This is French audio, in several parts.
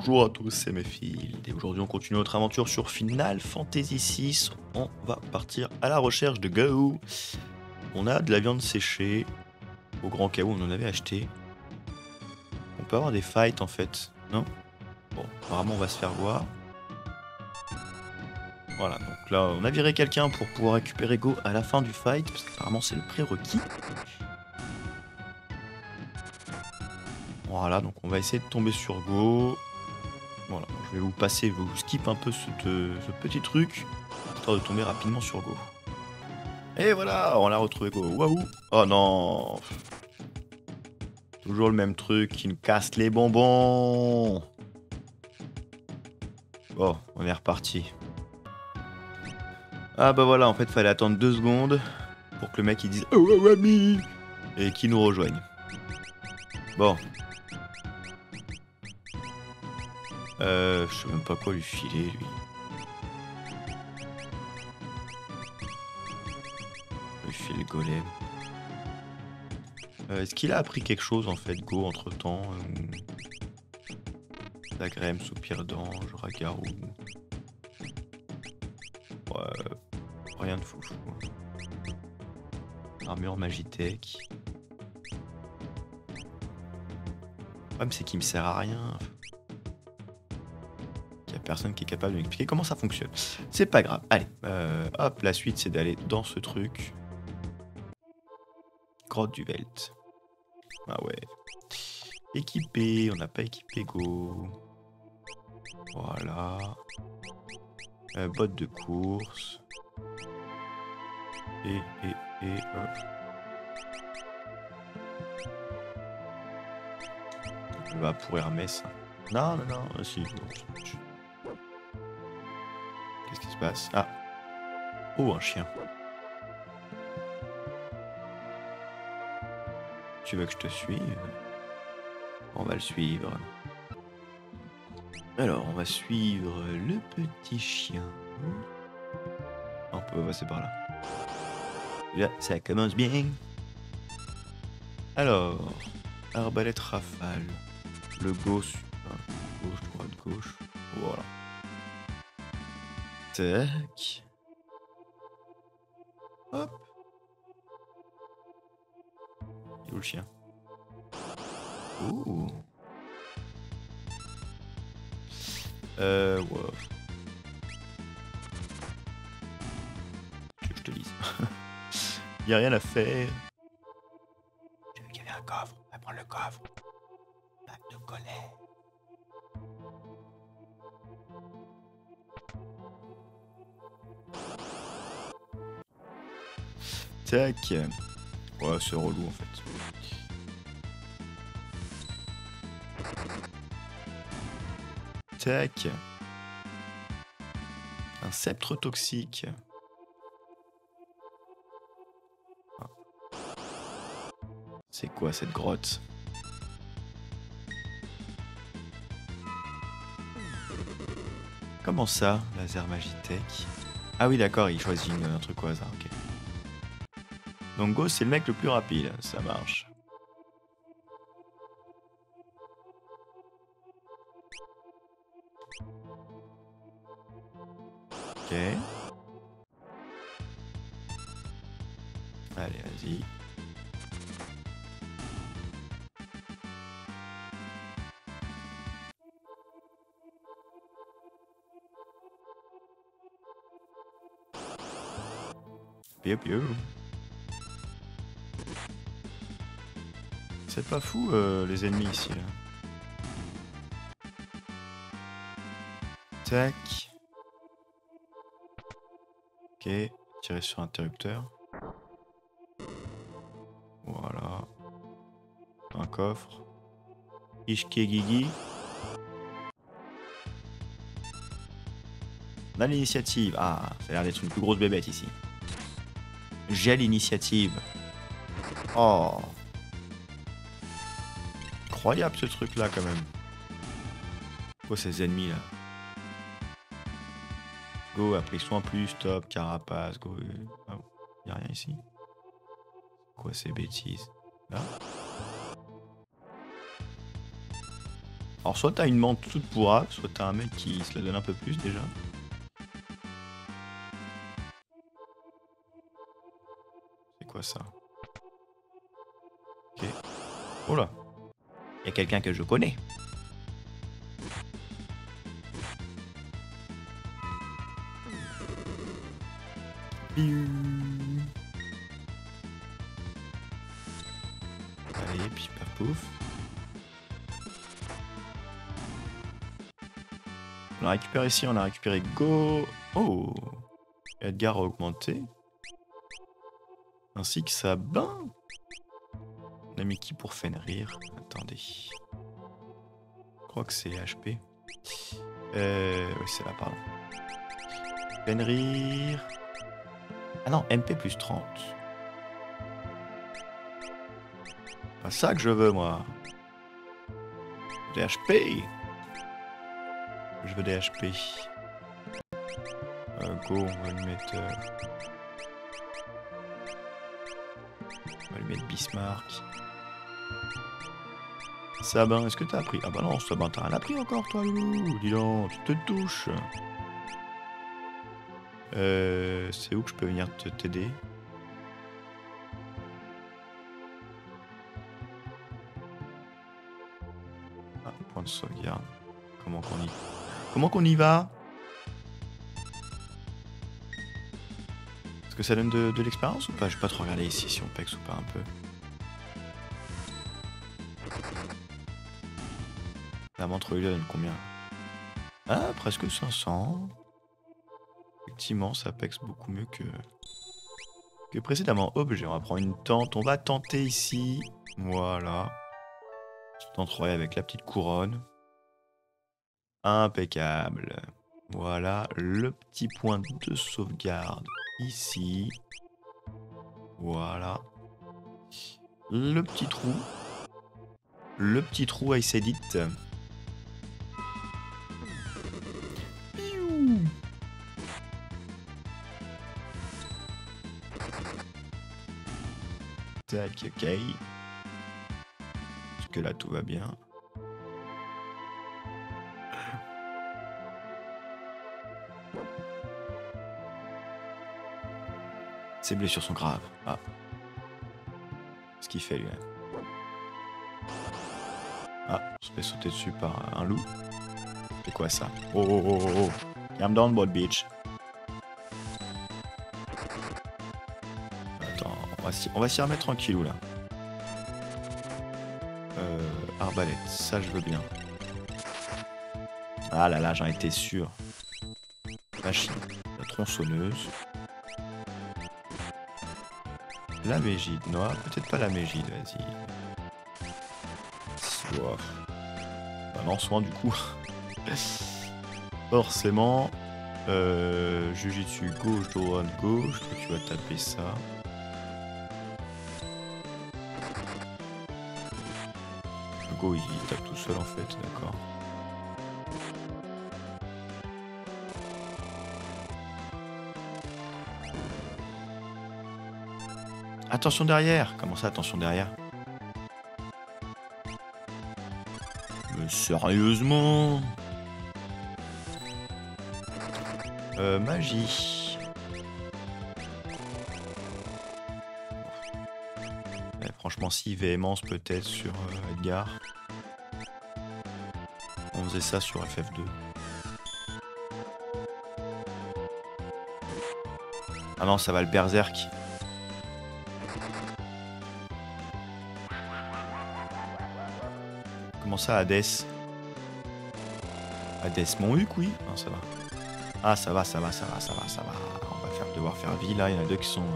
Bonjour à tous, c'est Mephild et aujourd'hui on continue notre aventure sur Final Fantasy VI. On va partir à la recherche de Gau. On a de la viande séchée, au grand cas où on en avait acheté. On peut avoir des fights en fait, non? Bon, apparemment on va se faire voir. Voilà, donc là on a viré quelqu'un pour pouvoir récupérer Go à la fin du fight, parce qu'apparemment c'est le prérequis. Voilà, donc on va essayer de tomber sur Go. Voilà, je vais vous skip un peu ce petit truc, histoire de tomber rapidement sur Go. Et voilà, on l'a retrouvé Go. Waouh! Oh non! Toujours le même truc qui me casse les bonbons! Bon, on est reparti. Ah bah voilà, en fait, fallait attendre 2 secondes pour que le mec il dise Oh ouais, ami! Et qu'il nous rejoigne. Bon. Je sais même pas quoi lui filer, lui. Lui filer le golem. Est-ce qu'il a appris quelque chose en fait, Go, entre temps? Zagrem, Soupir d'Ange, Ragarou. Ouais, rien de fou. Armure Magitech. Le problème c'est qu'il me sert à rien. Il n'y a personne qui est capable de m'expliquer comment ça fonctionne. C'est pas grave. Allez, hop, la suite c'est d'aller dans ce truc. Grotte du Velt. Ah ouais. Équipé, on n'a pas équipé Go. Voilà. Botte de course. Et hop. On va pour Hermès. Non, si. Qu'est-ce qui se passe? Ah. Oh, un chien. Tu veux que je te suive? On va le suivre. Alors, on va suivre le petit chien. On peut passer par là. Là, ça commence bien. Alors, arbalète rafale. Le gauche, droite, gauche. Voilà. Tac. Hop. Il est où le chien? Ouh. Wow. Tu veux que je te lise? Y a rien à faire. J'ai vu qu'il y avait un coffre. On va prendre le coffre. Bac de colère. Tac. Ouais, c'est relou en fait. Tac. Un sceptre toxique. C'est quoi cette grotte? Comment ça, laser Magitech? Ah oui d'accord, il choisit un truc au hasard, ok. Donc Go c'est le mec le plus rapide, ça marche. Ok. Allez, vas-y. Piou piou. C'est pas fou les ennemis ici là. Tac. Ok, tirer sur interrupteur. Voilà. Un coffre. Ishkegigi. On a l'initiative. Ah, ça a l'air d'être une plus grosse bébête ici. J'ai l'initiative. Oh. Incroyable ce truc là quand même. Quoi ces ennemis là? Go a pris soin plus, stop, carapace, go. Oh, y'a rien ici. Quoi ces bêtises? Là. Alors soit t'as une menthe toute pourrave, soit t'as un mec qui se la donne un peu plus déjà. C'est quoi ça? Ok. Oh là. Il y a quelqu'un que je connais. Allez, puis paf pouf. On a récupéré ici, on a récupéré Go. Oh, Edgar a augmenté. Ainsi que Sabin. On a mis qui pour Fenrir? Attendez. Je crois que c'est HP. Oui, c'est là, pardon. Fenrir. Ah non, MP plus 30. Pas ça que je veux, moi. Des HP. Je veux des HP. Go, on va lui mettre... on va lui mettre Bismarck. Sabin, est-ce que t'as appris? Ah bah non, Sabin, t'as rien appris encore, toi, loulou. Dis donc, tu te touches. C'est où que je peux venir t'aider? Ah, point de sauvegarde. Comment qu'on y va? Est-ce que ça donne de l'expérience ou pas? Je vais pas trop regarder ici si on pex ou pas un peu. La montre lui donne combien? Ah, presque 500. Effectivement, ça pex beaucoup mieux que précédemment. Objet, on va prendre une tente. On va tenter ici. Voilà. Tente royale avec la petite couronne. Impeccable. Voilà, le petit point de sauvegarde ici. Voilà. Le petit trou. Le petit trou I said it. Piou. Tac, ok. Parce que là, tout va bien. Ses blessures sont graves. Ah. Ce qu'il fait, lui. Ah, on se fait sauter dessus par un loup. C'est quoi ça? Oh, oh, oh, oh, oh. Calm down, boy, bitch. Attends, on va s'y remettre tranquillou, là. Arbalète, ça, je veux bien. Ah là là, j'en étais sûr. Machine, la tronçonneuse. La mégide, non, peut-être pas la mégide, vas-y. Soif. Bah non, soin du coup. Forcément. Jujitsu gauche, droite, gauche. Toi, tu vas taper ça. Go, il tape tout seul en fait, d'accord. Attention derrière! Comment ça, attention derrière? Mais sérieusement? Magie. Franchement, si, véhémence peut-être sur Edgar. On faisait ça sur FF2. Ah non, ça va le berserk. Comment ça, Hades? Hades, mon huc, oui. Non, ça va. Ah, ça va. On va devoir faire vie, là. Il y en a deux qui sont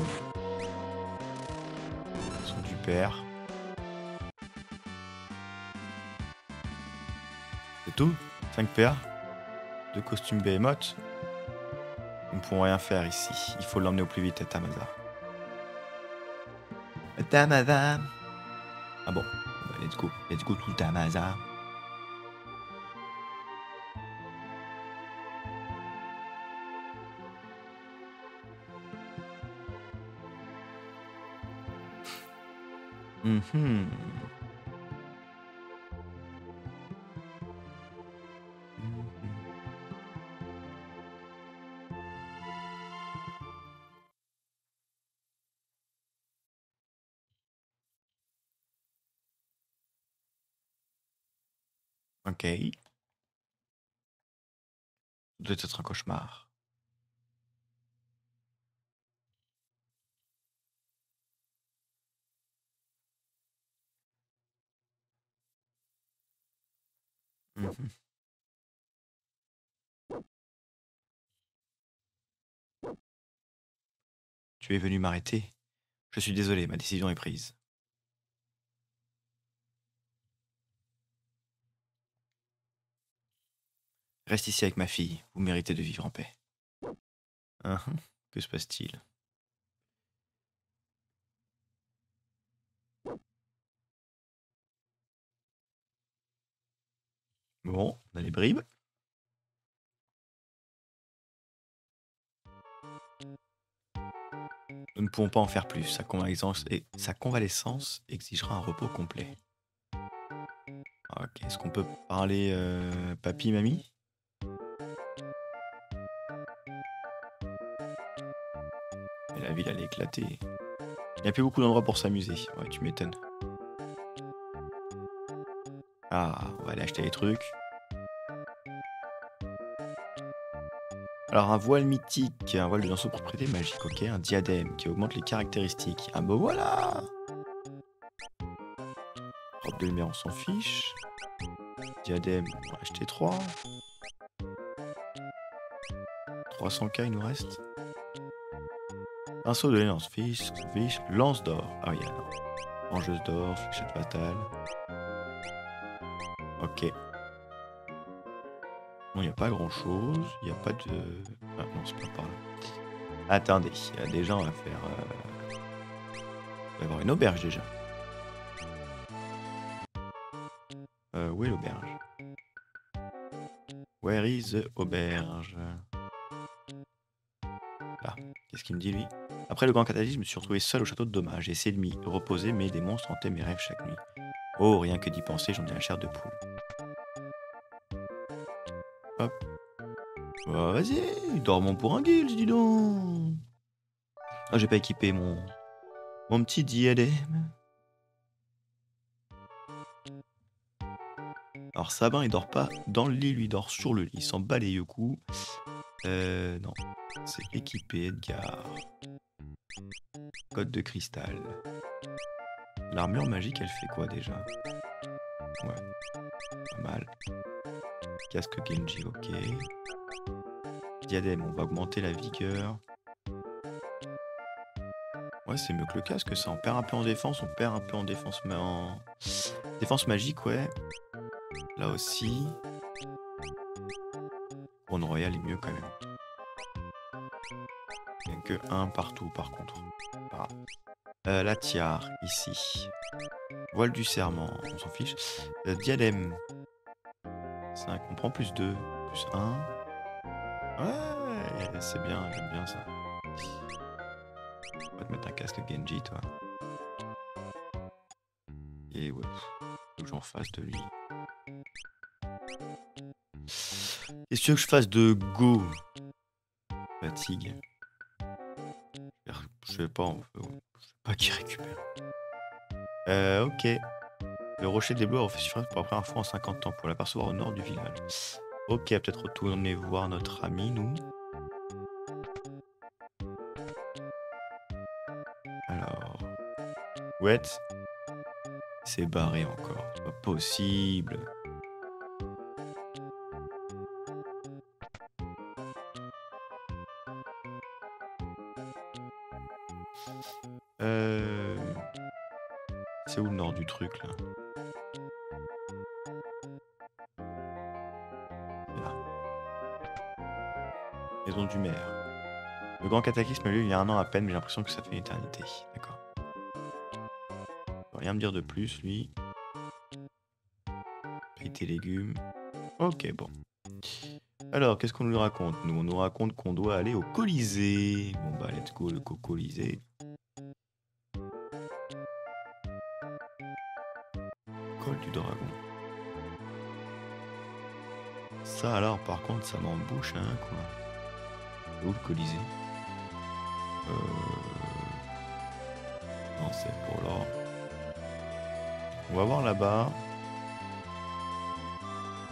du père. C'est tout? 5 PA? 2 costumes Behemoth? Nous ne pourrons rien faire ici. Il faut l'emmener au plus vite à Tamaza. Tamaza! Ah bon, let's go to Tamaza. Ok. Ça doit être un cauchemar. Mhm. Tu es venu m'arrêter. Je suis désolé, ma décision est prise. Reste ici avec ma fille. Vous méritez de vivre en paix. Mhm. Que se passe-t-il? Bon, on a les bribes. Nous ne pouvons pas en faire plus. Sa convalescence exigera un repos complet. Ok, est-ce qu'on peut parler papy, mamie? Et la ville allait éclater. Il n'y a plus beaucoup d'endroits pour s'amuser. Ouais, tu m'étonnes. Ah, on va aller acheter les trucs. Alors, un voile mythique, un voile de lanceau propriété magique, ok. Un diadème qui augmente les caractéristiques. Ah bah voilà! Robe de lumière, on s'en fiche. Diadème, on va acheter 3. 300K, il nous reste. Pinceau de laine, on s'en fiche. On s'en fiche. Lance d'or. Ah oui, alors. Mangeuse d'or, fléchette fatale. Ok. Non, il n'y a pas grand chose. Il n'y a pas de. Ah non, c'est pas par là. Attendez, déjà, on va faire. On va avoir une auberge déjà. Où est l'auberge? Where is the auberge? Là. Qu'est-ce qu'il me dit lui? Après le grand cataclysme, je me suis retrouvé seul au château de Dommage. J'ai essayé de m'y reposer, mais des monstres hantaient mes rêves chaque nuit. Oh, rien que d'y penser, j'en ai la chair de poule. Hop. Oh, vas-y, dormons pour un guild, dis donc. Ah, j'ai pas équipé mon petit diadème. Alors Sabin, il dort pas dans le lit, lui, il dort sur le lit. Il s'en bat les yeux coups. Non. C'est équipé, Edgar. Code de cristal. L'armure magique, elle fait quoi déjà? Ouais, pas mal. Casque Genji, ok. Diadème, on va augmenter la vigueur. Ouais, c'est mieux que le casque, ça. On perd un peu en défense, on perd un peu en défense, mais en défense magique, ouais. Là aussi. Couronne royale est mieux quand même. Il n'y a que un partout, par contre. Ah. La tiare, ici. Voile du serment, on s'en fiche. Diadème. 5, on prend plus 2, plus 1. Ouais, c'est bien, j'aime bien ça. On va te mettre un casque Genji, toi. Et ouais, faut que j'en fasse de lui. Qu'est-ce que tu veux que je fasse de Go? Fatigue. Je sais pas, je sais pas qui récupère. Ok. Le rocher des Bleus a refait surface pour la première fois en 50 ans pour l'apercevoir au nord du village. Ok, peut-être retourner voir notre ami, nous. Alors. Ouais. C'est barré encore. C'est pas possible. Euh... C'est où le nord du truc là? C'est là. Maison du maire. Le grand cataclysme a eu lieu il y a un an à peine, mais j'ai l'impression que ça fait une éternité. D'accord. Il peut rien me dire de plus, lui. Qualité légumes. Ok, bon. Alors, qu'est-ce qu'on nous raconte? Nous, on nous raconte qu'on doit aller au Colisée. Bon bah, let's go, le Colisée. Col du dragon. Ça alors, par contre, ça m'embouche, hein, quoi. Où le Colisée? Non, c'est pour l'or. On va voir là-bas.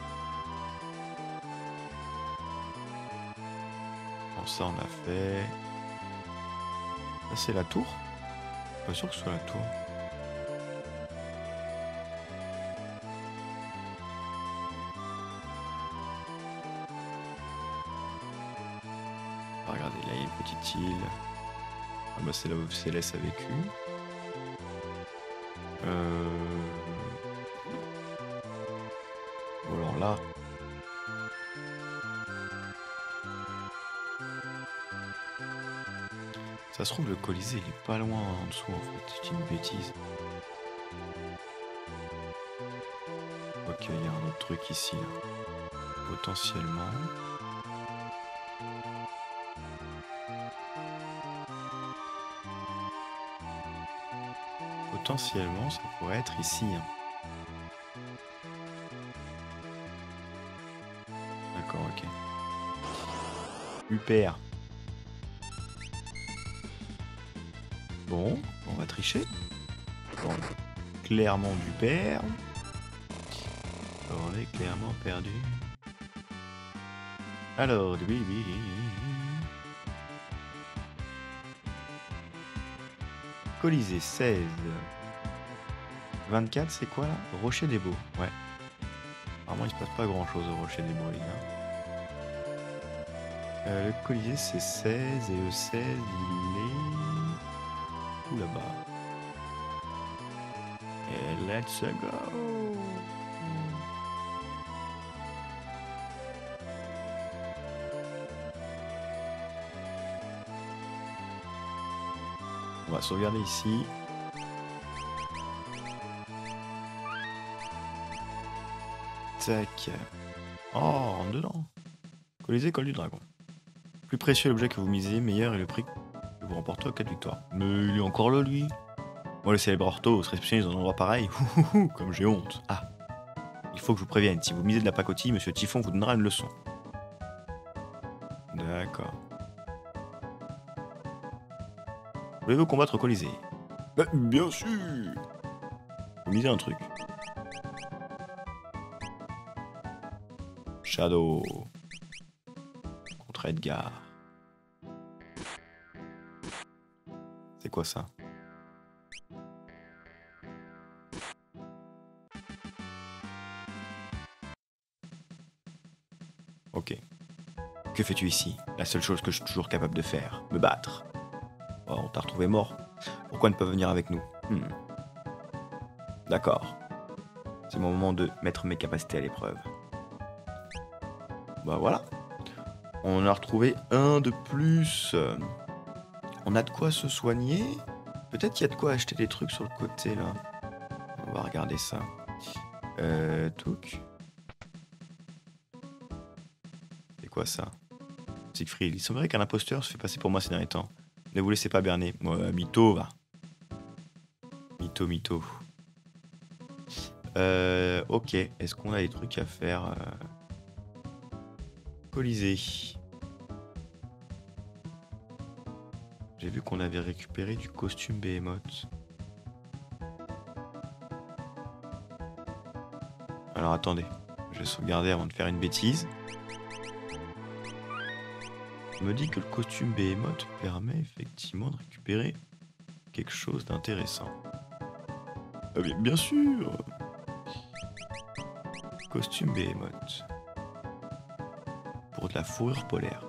Bon, ça on a fait. Ça c'est la tour? Pas sûr que ce soit la tour. Ah, regardez, là il y a une petite île. Ah bah c'est là où Céleste a vécu. Ou alors là. Ça se trouve le Colisée il est pas loin en dessous en fait, c'est une bêtise. Ok, il y a un autre truc ici là. Potentiellement. Potentiellement ça pourrait être ici. Hein. D'accord, ok. Super. Bon, on va tricher. Bon, clairement du père. On est clairement perdu. Alors, oui. Colisée 16. 24, c'est quoi là? Rocher des Beaux. Ouais. Apparemment, il se passe pas grand chose au Rocher des Beaux, les gars. Le Colisée, c'est 16. Et le 16, il est. Tout là-bas. Et let's go! On va sauvegarder ici. Tac. Oh, rentre dedans. Colisée, col du dragon. Plus précieux l'objet que vous misez, meilleur est le prix que vous remportez au cas de victoire. Mais il est encore là, lui. Moi, le célèbre Orthos, réceptionniste dans un endroit pareil. Comme j'ai honte. Ah. Il faut que je vous prévienne. Si vous misez de la pacotille, Monsieur Typhon vous donnera une leçon. D'accord. Voulez-vous combattre Colisée? Bah, bien sûr. Vous misez un truc. Shadow. Contre Edgar. C'est quoi ça? Ok. Que fais-tu ici? La seule chose que je suis toujours capable de faire, me battre. Oh, on t'a retrouvé mort. Pourquoi ne pas venir avec nous? D'accord. C'est mon moment de mettre mes capacités à l'épreuve. Bah voilà. On a retrouvé un de plus. On a de quoi se soigner. Peut-être qu'il y a de quoi acheter des trucs sur le côté là. On va regarder ça. Touk. C'est quoi ça? Siegfried, il semblerait qu'un imposteur se fait passer pour moi ces derniers temps. Ne vous laissez pas berner. Mytho, va. Mytho. Ok. Est-ce qu'on a des trucs à faire? Colisée. J'ai vu qu'on avait récupéré du costume Behemoth. Alors attendez. Je vais sauvegarder avant de faire une bêtise. On me dit que le costume Behemoth permet effectivement de récupérer quelque chose d'intéressant. Ah bien sûr. Costume Behemoth. Pour de la fourrure polaire.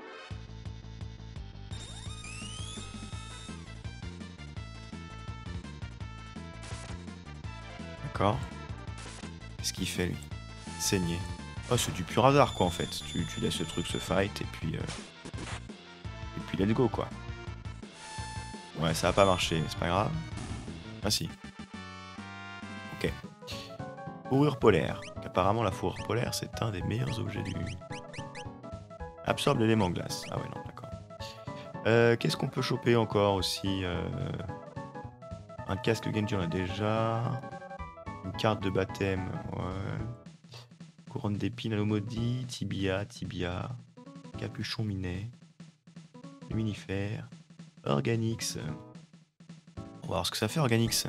D'accord. Qu'est-ce qu'il fait lui? Saigner. Oh, c'est du pur hasard quoi en fait. Tu laisses le truc se fight et puis let's go quoi. Ouais, ça va pas marcher, mais c'est pas grave. Ah si. Ok. Fourrure polaire. Apparemment la fourrure polaire c'est un des meilleurs objets du... Absorbe l'élément glace. Ah ouais non, d'accord. Qu'est-ce qu'on peut choper encore aussi? Un casque Genji on a déjà. Une carte de baptême, ouais. Couronne d'épines à l'eau maudit, tibia. Capuchon minet. Luminifère. Organix. On va voir ce que ça fait Organix.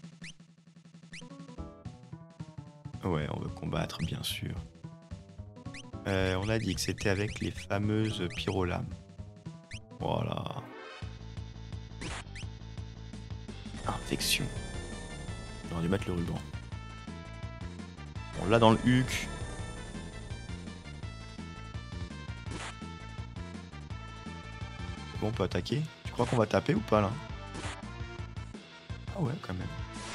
Ouais, on veut combattre bien sûr. On a dit que c'était avec les fameuses pyrolames. Voilà. Infection. J'aurais dû mettre le ruban. On l'a dans le huc. Bon, on peut attaquer. Tu crois qu'on va taper ou pas là? Ah ouais, quand même.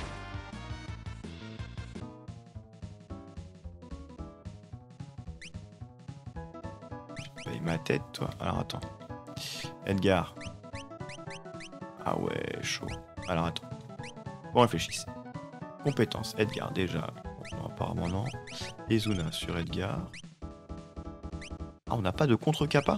Paye ma tête, toi. Alors attends. Edgar. Ah ouais, chaud. Alors attends. Bon, réfléchissez. Compétences. Edgar, déjà. Bon, non, apparemment non. Izuna sur Edgar. Ah, on n'a pas de contre-kappa?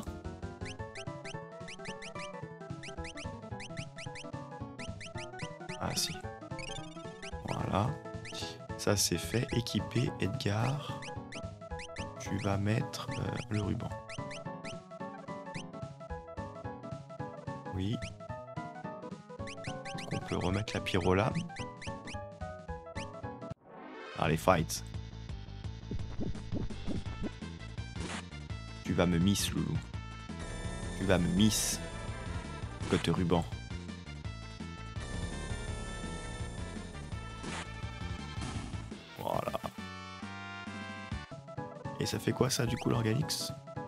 Ah si. Voilà. Ça c'est fait. Équipé, Edgar. Tu vas mettre le ruban. Oui. Est-ce qu'on peut remettre la pyrolame? Allez, fight. Tu vas me miss, loulou. Tu vas me miss. Côté ruban. Voilà. Et ça fait quoi ça du coup l'Organix?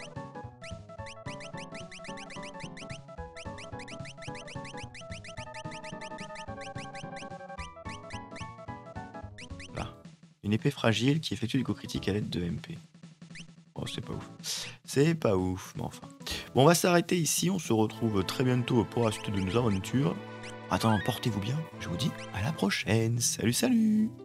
Là. Une épée fragile qui effectue du coup critique à l'aide de MP. Oh, c'est pas ouf. C'est pas ouf, mais enfin. Bon, on va s'arrêter ici. On se retrouve très bientôt pour la suite de nos aventures. Attends, portez-vous bien. Je vous dis à la prochaine. Salut, salut!